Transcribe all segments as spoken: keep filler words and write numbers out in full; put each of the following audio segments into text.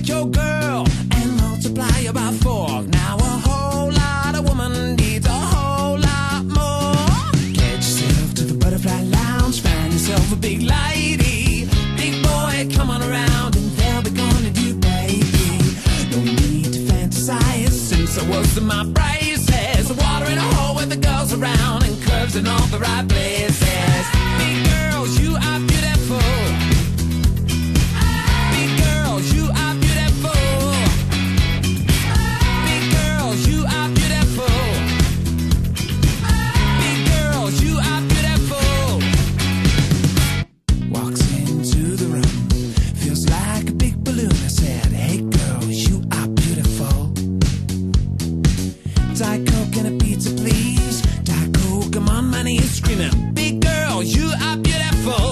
take your girl and multiply her by four. Now a whole lot of woman needs a whole lot more. Get yourself to the butterfly lounge, find yourself a big lady. Big boy, come on around and they'll be gonna do, baby. No need to fantasize, since I was in my braces. Water in a hole with the girls around and curves in all the right places. Big girls, you are beautiful. Big girls, you are beautiful. Big girls, you are beautiful. Big girls, you are beautiful. Walks into the room, feels like a big balloon. I said, hey girls, you are beautiful. Diet Coke and a pizza, please. Diet Coke, I'm on my knees screaming, big girl, you are beautiful.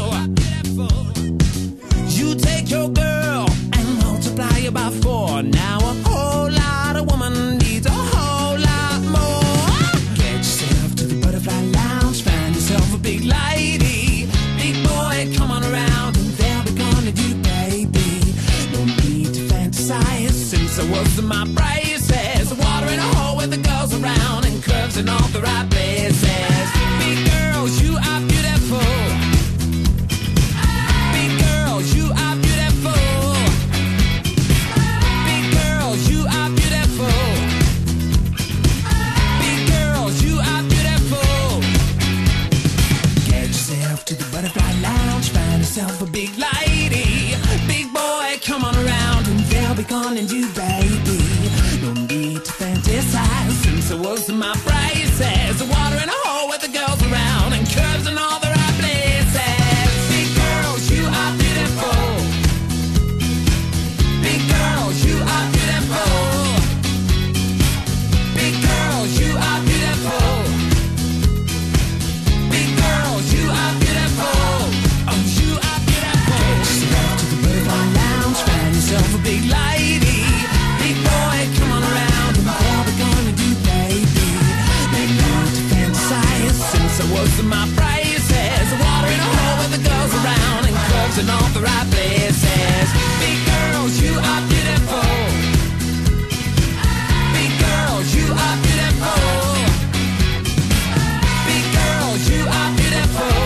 You take your girl and multiply her by four. Now a whole lot of woman needs a whole lot more. Get yourself to the butterfly lounge, find yourself a big lady. Big boy, come on around and they'll be gonna do, baby. No need to fantasize, since I was in my braces. Water in a hole with the girls around and curves in all the right places. Big girls, you are beautiful. Big girls, you are beautiful. Big girls, you are beautiful. Big girls, you are beautiful. Get yourself to the butterfly lounge, find yourself a big lady. Big boy, come on around and they'll be gonna do, baby. No need to fantasize, since I was in my braces. Water in a hole with the girls around and curves in all the right places. Big girls, you are beautiful. Big girls, you are beautiful. Big girls, you are beautiful. Big girls, you are beautiful. Oh, you are beautiful. Get yourself to the butterfly lounge, find yourself a big lady. Big boy, come on around and they'll be gonna do, baby. No need to fantasize, since I was in my braces. Water in a hole with the girls around and curves in all the right places. Big girls, you are beautiful. Big girls, you are beautiful. Big girls, you are beautiful.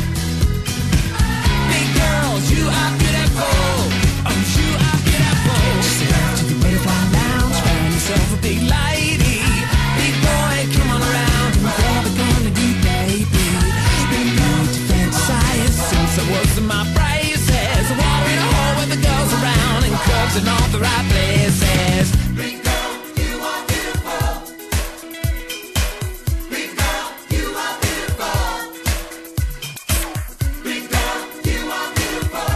Big girls, you are beautiful. Oh, you are beautiful. Get yourself to the butterfly lounge, find yourself a big lady. Big boy, come on around and they'll be gonna do, baby. No need to fantasize, since I was in my braces. Water in a hole with the girls around and curves in all the right places. Big girl, you are beautiful. Big girl, you are beautiful. Big girl, you are beautiful.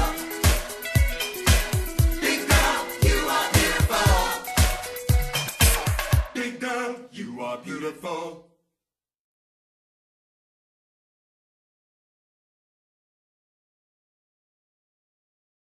Big girl, you are beautiful. Big girl, you are beautiful.